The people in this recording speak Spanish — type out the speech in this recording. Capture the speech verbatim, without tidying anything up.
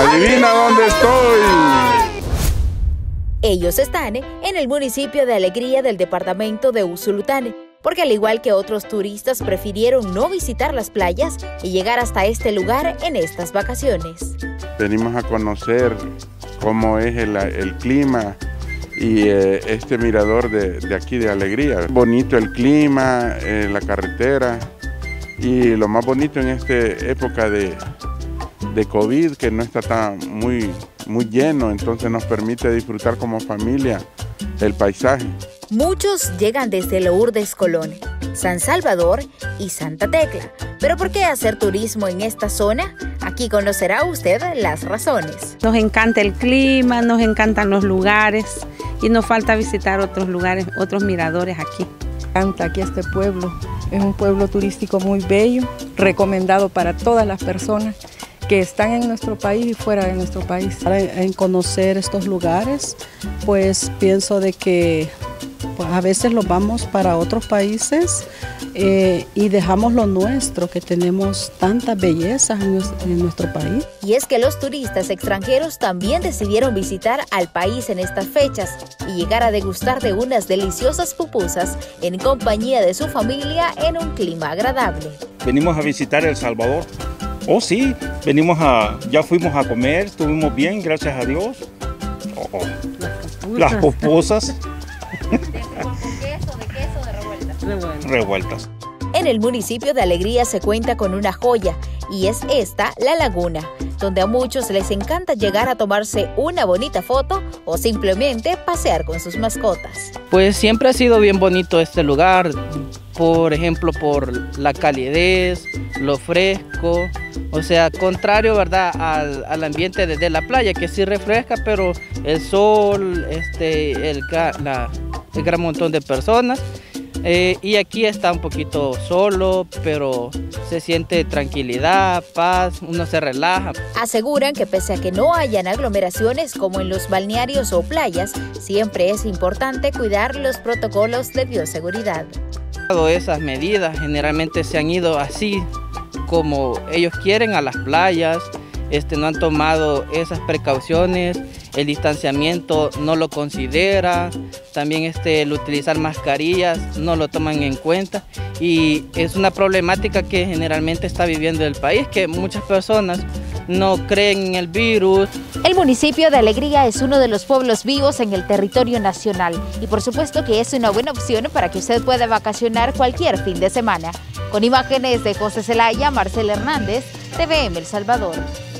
Adivina dónde estoy. Ellos están en el municipio de Alegría del departamento de Usulután, porque al igual que otros turistas prefirieron no visitar las playas y llegar hasta este lugar en estas vacaciones. Venimos a conocer cómo es el, el clima y eh, este mirador de, de aquí de Alegría. Bonito el clima, eh, la carretera y lo más bonito en esta época de, de COVID, que no está tan muy, muy lleno, entonces nos permite disfrutar como familia el paisaje. Muchos llegan desde Lourdes Colón, San Salvador y Santa Tecla. ¿Pero por qué hacer turismo en esta zona? Aquí conocerá usted las razones. Nos encanta el clima, nos encantan los lugares y nos falta visitar otros lugares, otros miradores aquí. Me encanta aquí este pueblo, es un pueblo turístico muy bello, recomendado para todas las personas que están en nuestro país y fuera de nuestro país. En conocer estos lugares, pues pienso de que pues, a veces los vamos para otros países eh, y dejamos lo nuestro, que tenemos tantas bellezas en, en nuestro país. Y es que los turistas extranjeros también decidieron visitar al país en estas fechas y llegar a degustar de unas deliciosas pupusas en compañía de su familia en un clima agradable. Venimos a visitar El Salvador. Oh sí, venimos a, ya fuimos a comer, estuvimos bien, gracias a Dios. Oh, las pupusas. ¿De queso, de queso, de revueltas? Revueltas. Revueltas. En el municipio de Alegría se cuenta con una joya y es esta, La Laguna, donde a muchos les encanta llegar a tomarse una bonita foto o simplemente pasear con sus mascotas. Pues siempre ha sido bien bonito este lugar, por ejemplo, por la calidez, lo fresco, o sea, contrario, ¿verdad?, al, al ambiente de, de la playa, que sí refresca, pero el sol, este, el, la, el gran montón de personas. Eh, y aquí está un poquito solo, pero se siente tranquilidad, paz, uno se relaja. Aseguran que pese a que no hayan aglomeraciones como en los balnearios o playas, siempre es importante cuidar los protocolos de bioseguridad. Esas medidas generalmente se han ido así como ellos quieren a las playas, este, no han tomado esas precauciones, el distanciamiento no lo considera, también este, el utilizar mascarillas no lo toman en cuenta y es una problemática que generalmente está viviendo el país, que muchas personas no creen en el virus. El municipio de Alegría es uno de los pueblos vivos en el territorio nacional y por supuesto que es una buena opción para que usted pueda vacacionar cualquier fin de semana. Con imágenes de José Zelaya, Marcela Hernández, T V M El Salvador.